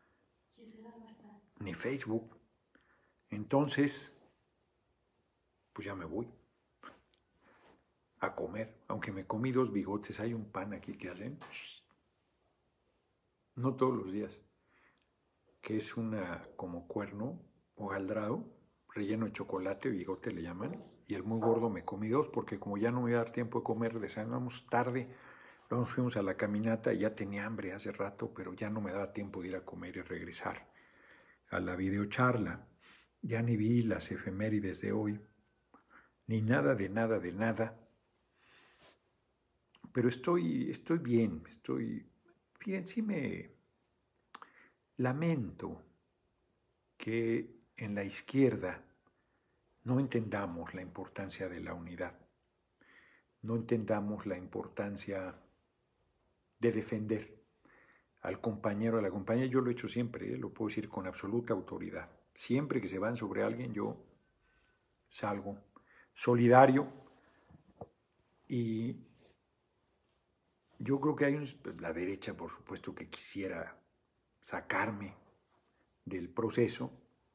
ni Facebook. Entonces, pues ya me voy a comer. Aunque me comí 2 bigotes, hay un pan aquí que hacen, no todos los días, que es como cuerno hojaldrado, relleno de chocolate, bigote le llaman, y el muy gordo me comí 2 porque como ya no me iba a dar tiempo de comer, desayunamos tarde, luego nos fuimos a la caminata y ya tenía hambre hace rato, pero ya no me daba tiempo de ir a comer y regresar a la videocharla. Ya ni vi las efemérides de hoy, ni nada de nada de nada, pero estoy bien, sí me lamento que en la izquierda no entendamos la importancia de la unidad, no entendamos la importancia de defender al compañero, a la compañera. Yo lo he hecho siempre, lo puedo decir con absoluta autoridad. Siempre que se van sobre alguien, yo salgo solidario, y yo creo que hay la derecha, por supuesto, que quisiera sacarme del proceso,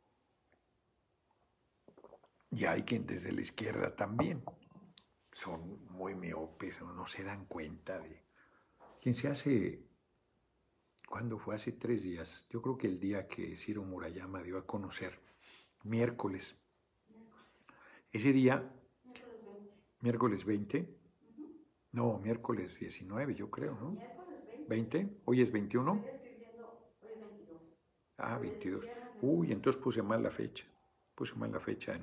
y hay quien desde la izquierda también son muy miopes o no se dan cuenta de quien se hace. ¿Cuándo fue? Hace 3 días. Yo creo que el día que Ciro Murayama dio a conocer, miércoles. Ese día, miércoles 20. No, miércoles 19, yo creo, ¿no? Miércoles 20. ¿Hoy es 21? Estoy escribiendo hoy 22. Ah, 22. Uy, entonces puse mal la fecha. Puse mal la fecha.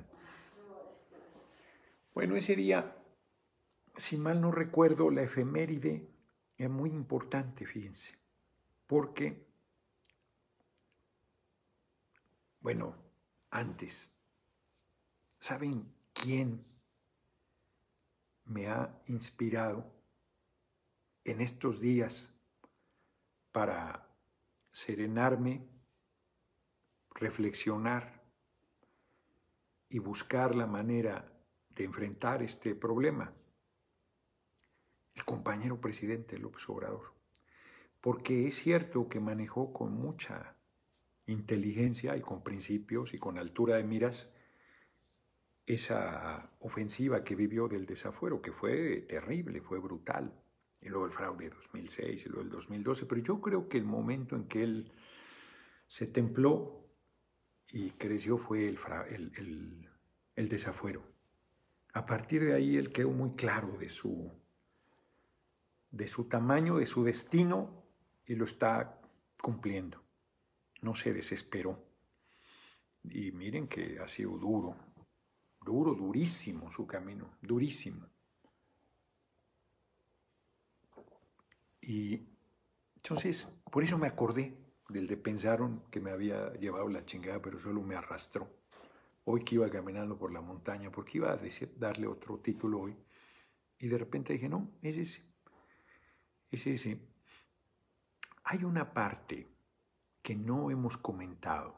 Bueno, ese día, si mal no recuerdo, la efeméride es muy importante, fíjense, porque, bueno, antes, ¿saben quién me ha inspirado en estos días para serenarme, reflexionar y buscar la manera de enfrentar este problema? El compañero presidente López Obrador. Porque es cierto que manejó con mucha inteligencia y con principios y con altura de miras esa ofensiva que vivió del desafuero, que fue terrible, fue brutal. Y luego el fraude de 2006 y luego el 2012. Pero yo creo que el momento en que él se templó y creció fue el desafuero. A partir de ahí él quedó muy claro de su tamaño, de su destino, y lo está cumpliendo. No se desesperó. Y miren que ha sido durísimo su camino, durísimo. Y entonces, por eso me acordé del de pensaron que me había llevado la chingada, pero solo me arrastró. Hoy que iba caminando por la montaña, porque iba a darle otro título hoy, y de repente dije, no, es ese. Es ese. Hay una parte que no hemos comentado,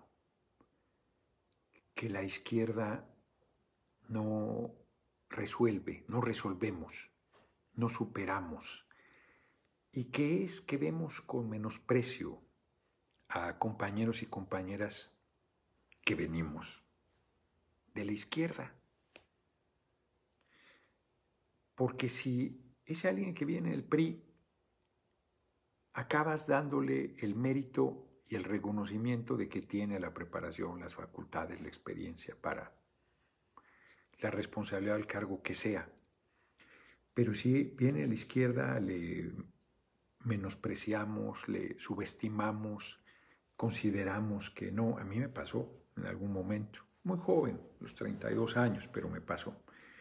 que la izquierda no resuelve, no resolvemos, no superamos, y que es que vemos con menosprecio a compañeros y compañeras que venimos de la izquierda. Porque si es alguien que viene del PRI, acabas dándole el mérito y el reconocimiento de que tiene la preparación, las facultades, la experiencia para la responsabilidad del cargo que sea. Pero si viene de la izquierda, le menospreciamos, le subestimamos, consideramos que no. A mí me pasó en algún momento, muy joven, los 32 años, pero me pasó.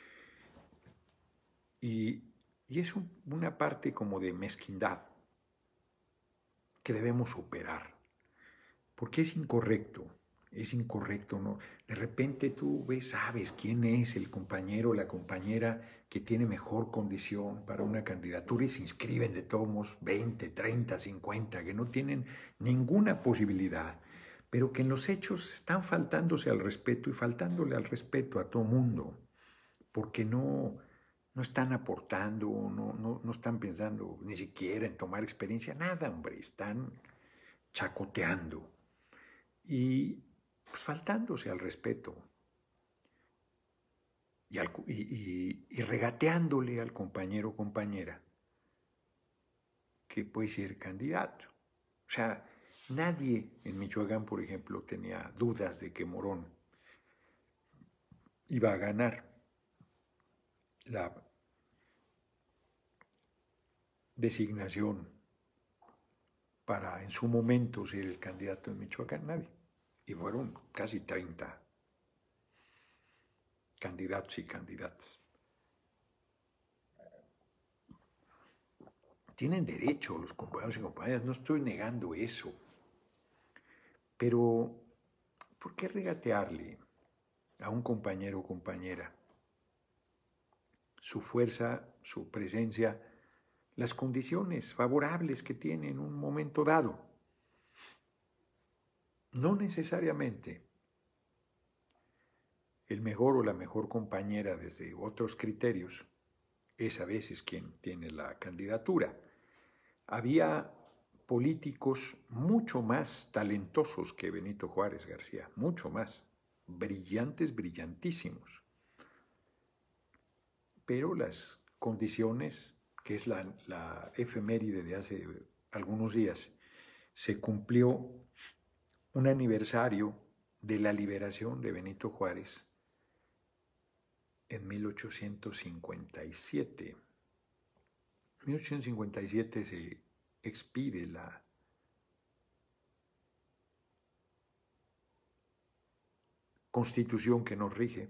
Y es una parte como de mezquindad que debemos superar, porque es incorrecto, ¿no? De repente tú sabes quién es el compañero o la compañera que tiene mejor condición para una candidatura y se inscriben de todos modos 20, 30, 50, que no tienen ninguna posibilidad, pero que en los hechos están faltándose al respeto y faltándole al respeto a todo mundo, porque no están aportando, no están pensando ni siquiera en tomar experiencia, nada, hombre, están chacoteando y pues faltándose al respeto y regateándole al compañero o compañera que puede ser candidato. O sea, nadie en Michoacán, por ejemplo, tenía dudas de que Morón iba a ganar la designación para en su momento ser el candidato en Michoacán, nadie. Y fueron casi 30 candidatos y candidatas. Tienen derecho los compañeros y compañeras, no estoy negando eso. Pero, ¿por qué regatearle a un compañero o compañera, su fuerza, su presencia, las condiciones favorables que tiene en un momento dado. No necesariamente el mejor o la mejor compañera desde otros criterios es a veces quien tiene la candidatura. Había políticos mucho más talentosos que Benito Juárez García, mucho más, brillantes, brillantísimos. Pero las condiciones, que es la efeméride de hace algunos días, se cumplió un aniversario de la liberación de Benito Juárez en 1857. En 1857 se expide la Constitución que nos rige.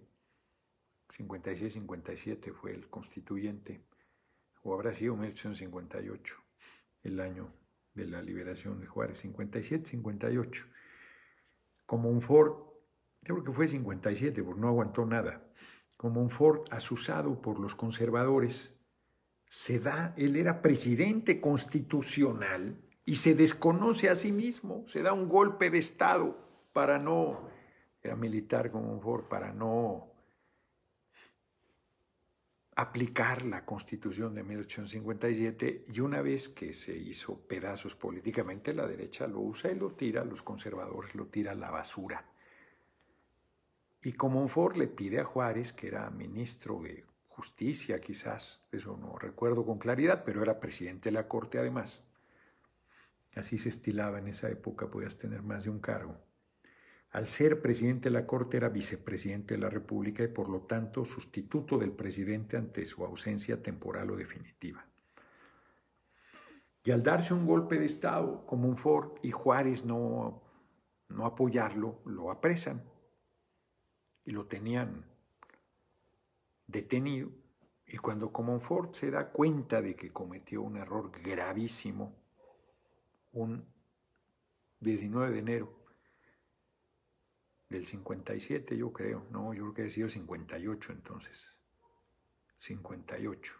56-57 fue el constituyente, o habrá sido 1858, el año de la liberación de Juárez, 57-58. Comonfort, yo creo que fue 57, porque no aguantó nada. Comonfort, asusado por los conservadores, él era presidente constitucional y se desconoce a sí mismo, se da un golpe de Estado para no, era militar Comonfort, para no aplicar la Constitución de 1857, y una vez que se hizo pedazos políticamente, la derecha lo usa y lo tira, los conservadores lo tiran a la basura. Y Comonfort le pide a Juárez, que era ministro de Justicia quizás, eso no recuerdo con claridad, pero era presidente de la Corte además. Así se estilaba en esa época, podías tener más de un cargo. Al ser presidente de la Corte era vicepresidente de la República y por lo tanto sustituto del presidente ante su ausencia temporal o definitiva. Y al darse un golpe de Estado, Comonfort y Juárez no apoyarlo, lo apresan y lo tenían detenido. Y cuando Comonfort se da cuenta de que cometió un error gravísimo, un 19 de enero del 57, yo creo, no, yo creo que ha sido 58 entonces, 58.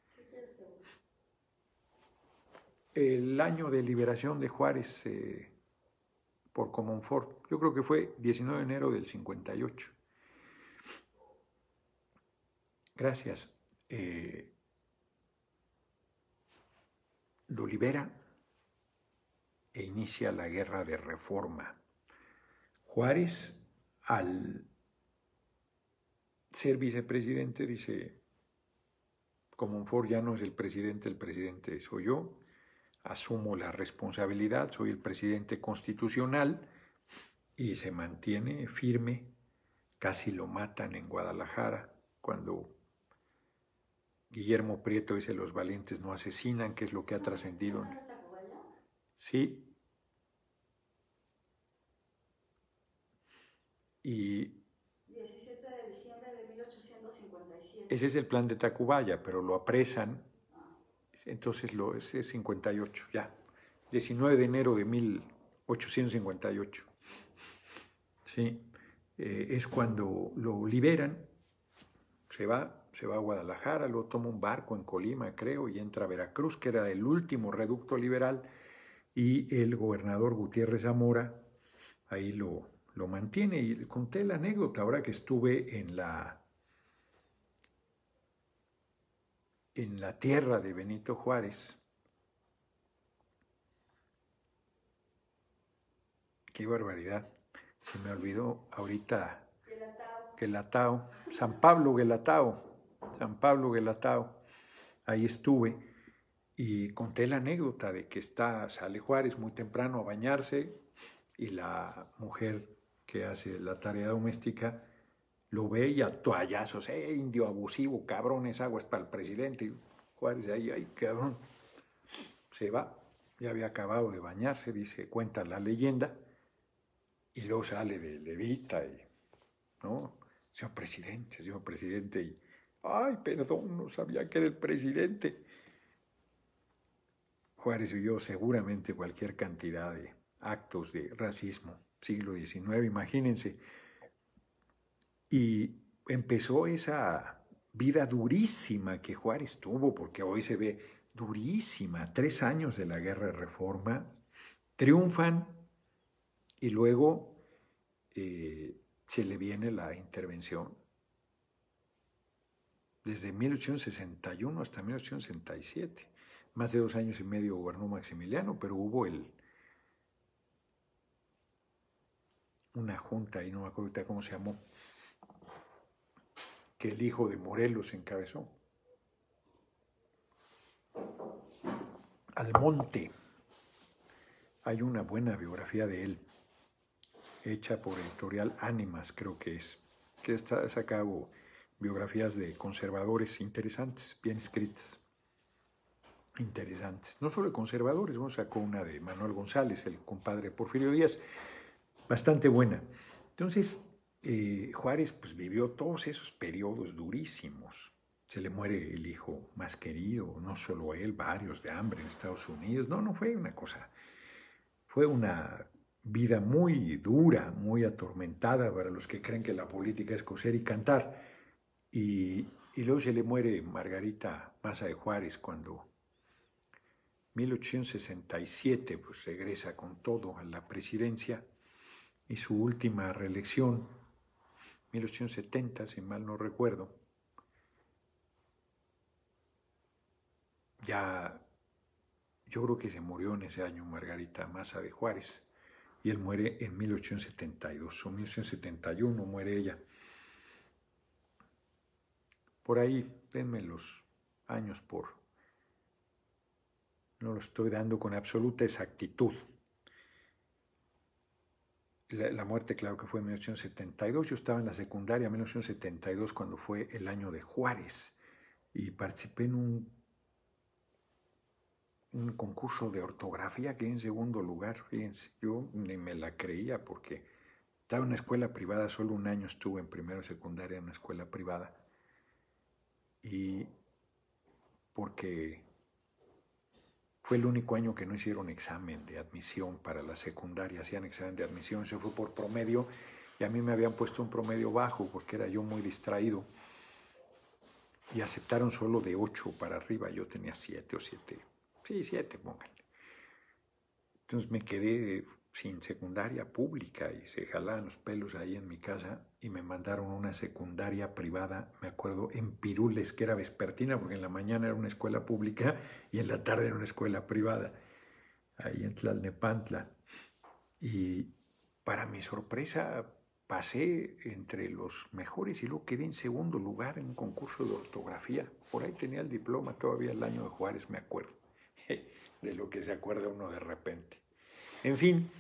El año de liberación de Juárez por Comonfort, yo creo que fue 19 de enero del 58. Gracias. Lo libera e inicia la guerra de reforma. Juárez, al ser vicepresidente, dice, Comonfort ya no es el presidente soy yo, asumo la responsabilidad, soy el presidente constitucional, y se mantiene firme. Casi lo matan en Guadalajara cuando Guillermo Prieto dice los valientes no asesinan, que es lo que ha trascendido. Sí. Y 17 de diciembre de 1857. Ese es el plan de Tacubaya, pero lo apresan, entonces es 58, ya. 19 de enero de 1858. Sí, es cuando lo liberan, se va a Guadalajara, luego toma un barco en Colima, creo, y entra a Veracruz, que era el último reducto liberal, y el gobernador Gutiérrez Zamora ahí lo mantiene. Y conté la anécdota ahora que estuve en la tierra de Benito Juárez. Qué barbaridad. Se me olvidó ahorita. Guelatao. San Pablo Guelatao. Ahí estuve y conté la anécdota de que sale Juárez muy temprano a bañarse y la mujer que hace la tarea doméstica lo ve y a toallazos, indio abusivo, cabrón, esa agua es para el presidente. Y Juárez ahí, ay, cabrón. Se va, ya había acabado de bañarse, dice, cuenta la leyenda, y luego sale de levita y, ¿no? Señor presidente, y, ay, perdón, no sabía que era el presidente. Juárez vivió seguramente cualquier cantidad de actos de racismo, siglo XIX, imagínense. Y empezó esa vida durísima que Juárez tuvo, porque hoy se ve durísima. 3 años de la Guerra de Reforma, triunfan y luego se le viene la intervención. Desde 1861 hasta 1867. Más de 2 años y medio gobernó Maximiliano, pero hubo una junta, y no me acuerdo ahorita cómo se llamó, que el hijo de Morelos encabezó. Almonte. Hay una buena biografía de él, hecha por Editorial Ánimas, creo que es, que está sacado biografías de conservadores interesantes, bien escritas, interesantes. No solo de conservadores, sacó una de Manuel González, el compadre Porfirio Díaz, bastante buena. Entonces, Juárez pues, vivió todos esos periodos durísimos. Se le muere el hijo más querido, no solo él, varios de hambre en Estados Unidos. No fue una cosa, fue una vida muy dura, muy atormentada para los que creen que la política es coser y cantar. Y luego se le muere Margarita Maza de Juárez cuando 1867 pues regresa con todo a la presidencia y su última reelección, 1870, si mal no recuerdo, ya yo creo que se murió en ese año Margarita Maza de Juárez y él muere en 1872 o 1871 muere ella. Por ahí, denme los años no lo estoy dando con absoluta exactitud. La muerte, claro que fue en 1872. Yo estaba en la secundaria en 1972 cuando fue el año de Juárez y participé en un concurso de ortografía que en segundo lugar, fíjense, yo ni me la creía porque estaba en una escuela privada, solo 1 año estuve en primero y secundaria en una escuela privada y porque fue el único año que no hicieron examen de admisión para la secundaria, hacían examen de admisión, se fue por promedio y a mí me habían puesto un promedio bajo porque era yo muy distraído y aceptaron solo de 8 para arriba, yo tenía 7 o 7, sí, 7 pónganle. Entonces me quedé sin secundaria pública y se jalaban los pelos ahí en mi casa y me mandaron a una secundaria privada, me acuerdo, en Pirules, que era vespertina, porque en la mañana era una escuela pública y en la tarde era una escuela privada, ahí en Tlalnepantla. Y para mi sorpresa pasé entre los mejores y luego quedé en segundo lugar en un concurso de ortografía. Por ahí tenía el diploma todavía el año de Juárez, me acuerdo, de lo que se acuerda uno de repente. En fin,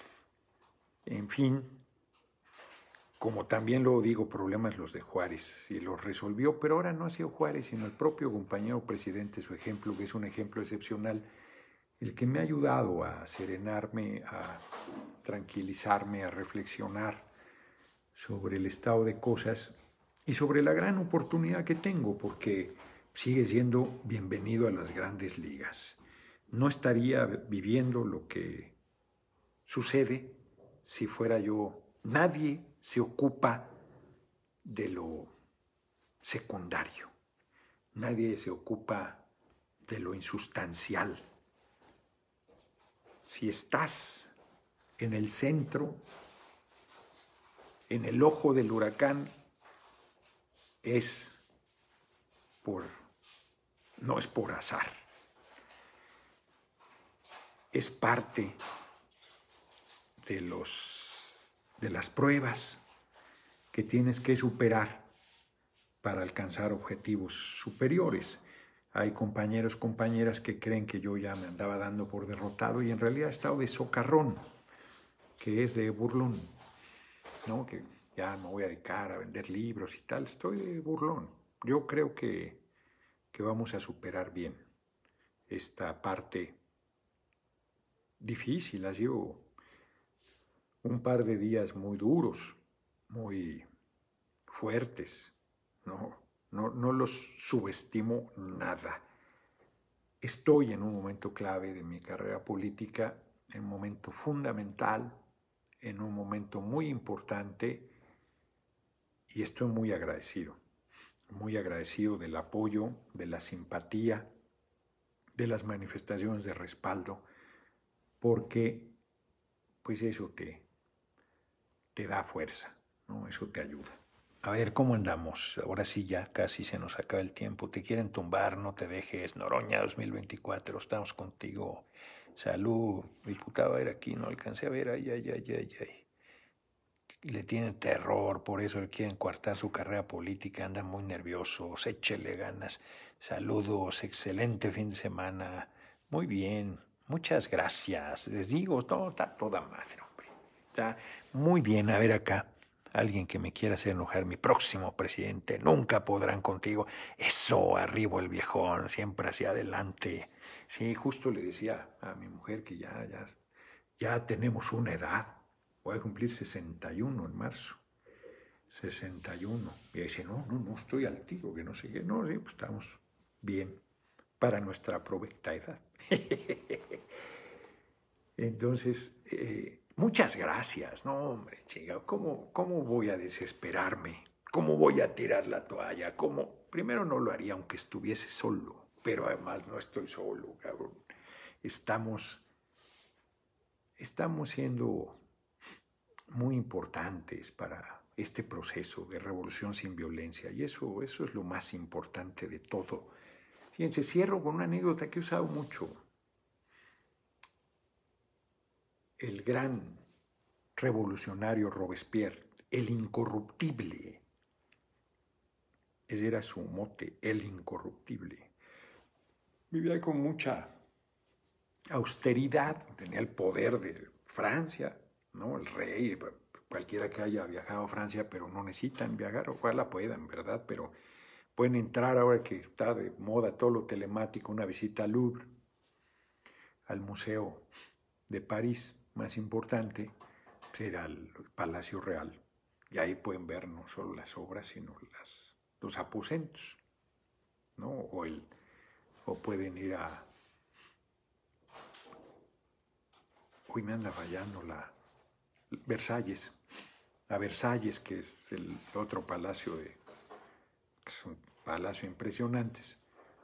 como también lo digo, problemas los de Juárez, y los resolvió, pero ahora no ha sido Juárez, sino el propio compañero presidente, su ejemplo, que es un ejemplo excepcional, el que me ha ayudado a serenarme, a tranquilizarme, a reflexionar sobre el estado de cosas y sobre la gran oportunidad que tengo, porque sigue siendo bienvenido a las grandes ligas. No estaría viviendo lo que sucede si fuera yo. Nadie se ocupa de lo secundario, nadie se ocupa de lo insustancial. Si estás en el centro, en el ojo del huracán, no es por azar, es parte de las pruebas que tienes que superar para alcanzar objetivos superiores. Hay compañeros, compañeras que creen que yo ya me andaba dando por derrotado y en realidad he estado de socarrón, que es de burlón, ¿no? Que ya me voy a dedicar a vender libros y tal, estoy de burlón. Yo creo que vamos a superar bien esta parte difícil. Ha sido un par de días muy duros, muy fuertes. No los subestimo nada. Estoy en un momento clave de mi carrera política, en un momento fundamental, en un momento muy importante y estoy muy agradecido del apoyo, de la simpatía, de las manifestaciones de respaldo, porque pues eso te da fuerza, ¿no? Eso te ayuda. A ver, ¿cómo andamos? Ahora sí ya casi se nos acaba el tiempo. Te quieren tumbar, no te dejes. Noroña 2024, estamos contigo. Salud. Diputado, a ver aquí, no alcancé a ver. Ay. Le tienen terror, por eso le quieren coartar su carrera política. Anda muy nervioso. Échele ganas. Saludos, excelente fin de semana. Muy bien, muchas gracias. Les digo, todo está toda madre, hombre. Está muy bien. A ver acá. Alguien que me quiera hacer enojar, mi próximo presidente, nunca podrán contigo. Eso, arriba el viejón, siempre hacia adelante. Sí, justo le decía a mi mujer que ya tenemos una edad. Voy a cumplir 61 en marzo. 61. Y dice, no, estoy al tiro, que no sé qué. No, sí, pues estamos bien para nuestra provecta edad. Entonces, muchas gracias. No, hombre, chica, ¿cómo voy a desesperarme? ¿Cómo voy a tirar la toalla? ¿Cómo? Primero no lo haría aunque estuviese solo, pero además no estoy solo, cabrón. Estamos siendo muy importantes para este proceso de revolución sin violencia, y eso es lo más importante de todo. Fíjense, cierro con una anécdota que he usado mucho. El gran revolucionario Robespierre, el incorruptible, ese era su mote, el incorruptible. Vivía con mucha austeridad, tenía el poder de Francia, ¿no? El rey, cualquiera que haya viajado a Francia, pero no necesitan viajar, ojalá puedan, ¿verdad? Pero pueden entrar ahora que está de moda todo lo telemático, una visita al Louvre, al Museo de París, más importante, será el Palacio Real. Y ahí pueden ver no solo las obras, sino los aposentos, ¿no? O pueden ir a... Hoy me anda fallando Versalles, a Versalles, que es el otro palacio, que es un palacio impresionantes.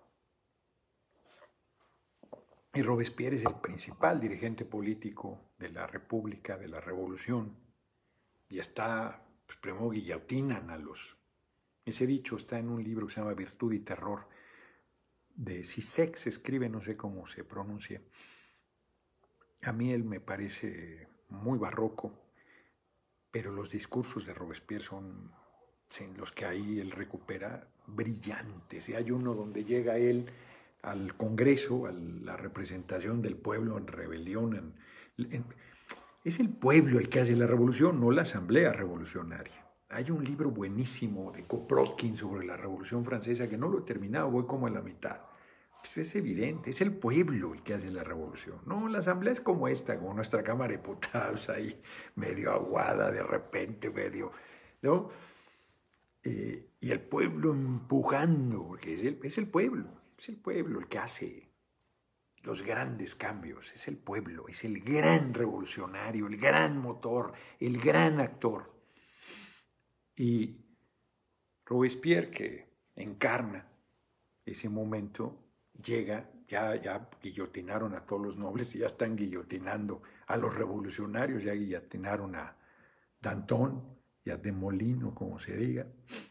Y Robespierre es el principal dirigente político de la República, de la Revolución. Y está, pues primero guillotinan a los... Ese dicho está en un libro que se llama Virtud y Terror, de Zizek, se escribe, no sé cómo se pronuncia. A mí él me parece muy barroco, pero los discursos de Robespierre son los que ahí él recupera brillantes. Y hay uno donde llega él al Congreso, a la representación del pueblo en rebelión. Es el pueblo el que hace la revolución, no la asamblea revolucionaria. Hay un libro buenísimo de Kropotkin sobre la Revolución Francesa que no lo he terminado, voy como a la mitad. Pues es evidente, es el pueblo el que hace la revolución. No, la asamblea es como esta, como nuestra Cámara de Diputados ahí, medio aguada de repente, medio, ¿no? Y el pueblo empujando, porque es el pueblo el que hace los grandes cambios, es el pueblo, es el gran revolucionario, el gran motor, el gran actor. Y Robespierre, que encarna ese momento, llega, ya guillotinaron a todos los nobles y ya están guillotinando a los revolucionarios, ya guillotinaron a Danton y a Desmoulins, como se diga,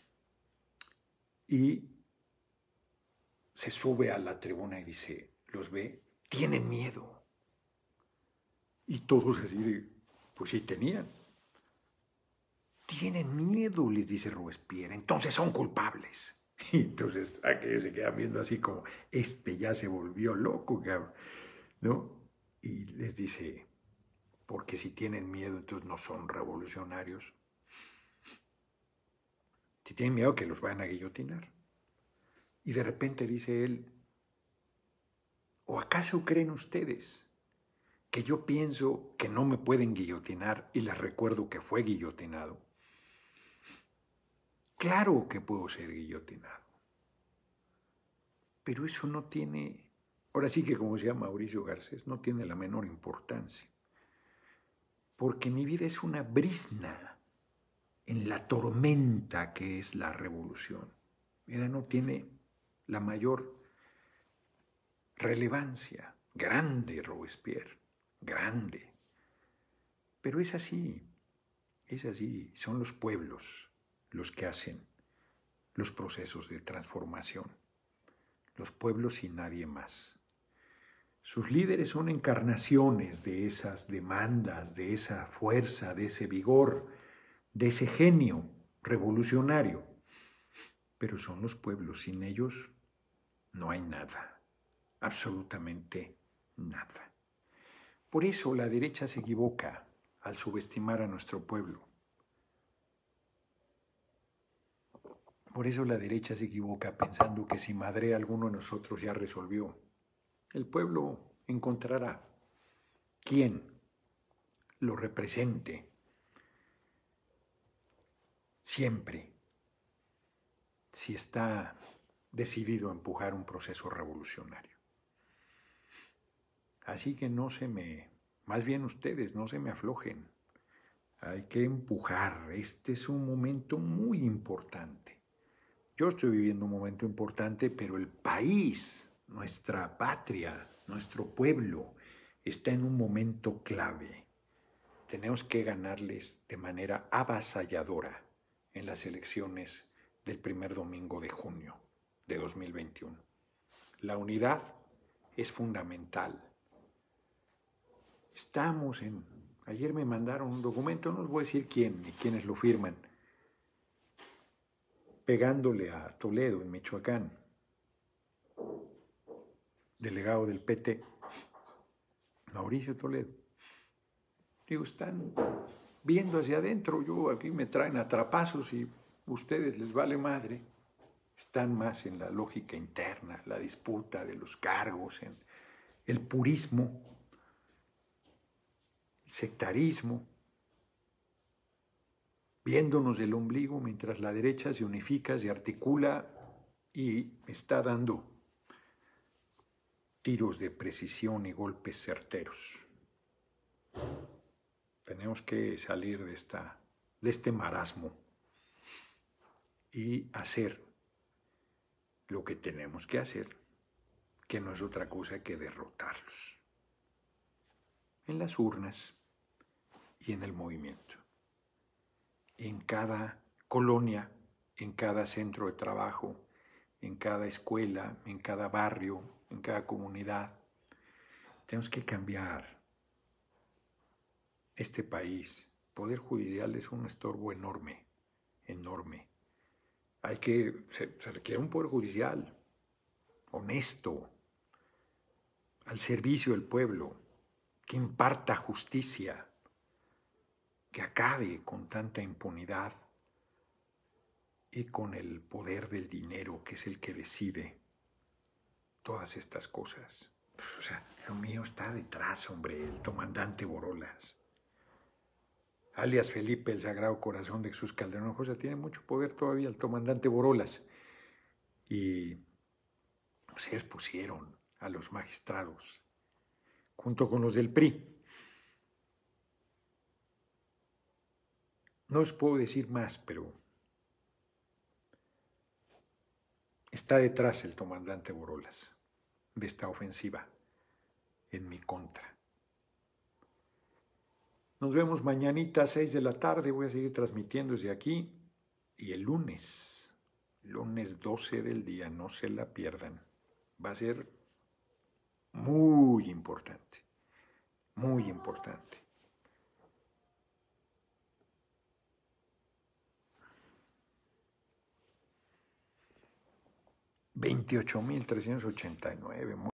y se sube a la tribuna y dice, los ve, tienen miedo. Y todos así de, pues sí tenían. Tienen miedo, les dice Robespierre, entonces son culpables. Y entonces aquellos se quedan viendo así como, ya se volvió loco, cabrón, ¿no? Y les dice, porque si tienen miedo, entonces no son revolucionarios. Si tienen miedo, que los vayan a guillotinar. Y de repente dice él, ¿o acaso creen ustedes que yo pienso que no me pueden guillotinar y les recuerdo que fue guillotinado? Claro que puedo ser guillotinado, pero eso no tiene, ahora sí que como decía Mauricio Garcés, no tiene la menor importancia, porque mi vida es una brizna en la tormenta que es la revolución. No tiene la mayor relevancia. Grande Robespierre, grande. Pero es así, son los pueblos los que hacen los procesos de transformación. Los pueblos y nadie más. Sus líderes son encarnaciones de esas demandas, de esa fuerza, de ese vigor, de ese genio revolucionario. Pero son los pueblos, sin ellos no hay nada, absolutamente nada. Por eso la derecha se equivoca al subestimar a nuestro pueblo. Por eso la derecha se equivoca pensando que si madrea a alguno de nosotros ya resolvió. El pueblo encontrará quien lo represente siempre si está decidido a empujar un proceso revolucionario. Así que más bien ustedes, no se me aflojen. Hay que empujar. Este es un momento muy importante. Yo estoy viviendo un momento importante, pero el país, nuestra patria, nuestro pueblo, está en un momento clave. Tenemos que ganarles de manera avasalladora en las elecciones del primer domingo de junio de 2021. La unidad es fundamental. Ayer me mandaron un documento, no les voy a decir quién ni quiénes lo firman, pegándole a Toledo, en Michoacán, delegado del PT, Mauricio Toledo. Digo, están viendo hacia adentro, aquí me traen a trapazos y ustedes les vale madre. Están más en la lógica interna, la disputa de los cargos, en el purismo, el sectarismo, viéndonos el ombligo mientras la derecha se unifica, se articula y está dando tiros de precisión y golpes certeros. Tenemos que salir de este marasmo y hacer lo que tenemos que hacer, que no es otra cosa que derrotarlos en las urnas y en el movimiento, en cada colonia, en cada centro de trabajo, en cada escuela, en cada barrio, en cada comunidad. Tenemos que cambiar este país. El Poder Judicial es un estorbo enorme, enorme. Se requiere un Poder Judicial honesto, al servicio del pueblo, que imparta justicia, que acabe con tanta impunidad y con el poder del dinero, que es el que decide todas estas cosas. Lo mío está detrás, hombre, el comandante Borolas, alias Felipe el Sagrado Corazón de Jesús Calderón Hinojosa. Tiene mucho poder todavía el comandante Borolas. Y ellos pusieron a los magistrados junto con los del PRI. No os puedo decir más, pero está detrás el comandante Borolas de esta ofensiva en mi contra. Nos vemos mañanita a 6 de la tarde. Voy a seguir transmitiendo desde aquí. Y el lunes 12 del día, no se la pierdan. Va a ser muy importante, muy importante. $28,389.